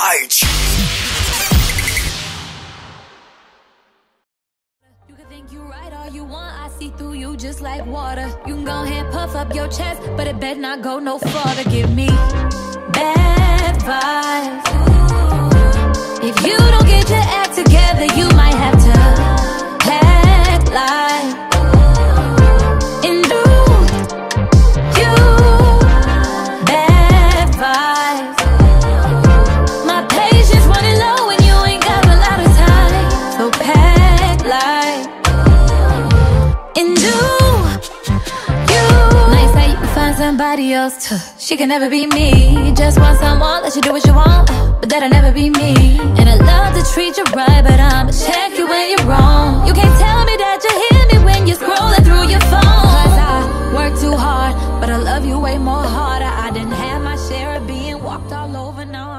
Fight! You can think you right all you want, I see through you just like water. You can go ahead, puff up your chest, but it better not go no farther. Give me bad vibes. If you don't get your act together, you might have to pack life and do you bad vibes. My patience running low and you ain't got a lot of time, so pack life and do you. Nice how you can find somebody else too. She can never be me. Just want someone, let you do what you want, but that'll never be me. And I love to treat you right, but I'ma check you when you're wrong. You can't tell me that you hear me when you're scrolling through your phone. Cause I work too hard, but I love you way more harder. I didn't have my share of being walked all over now.